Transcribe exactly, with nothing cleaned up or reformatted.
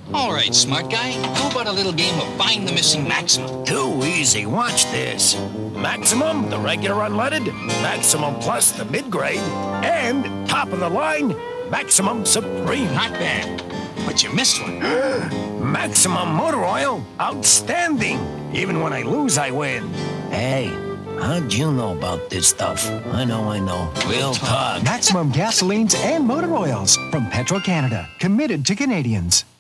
All right, smart guy. How about a little game of Find the Missing Maximum? Too easy. Watch this. Maximum, the regular unleaded. Maximum Plus, the mid-grade. And top of the line, Maximum Supreme. Not bad. But you missed one. Maximum Motor Oil. Outstanding. Even when I lose, I win. Hey, how'd you know about this stuff? I know, I know. We'll talk. Maximum gasolines and motor oils from Petro-Canada. Committed to Canadians.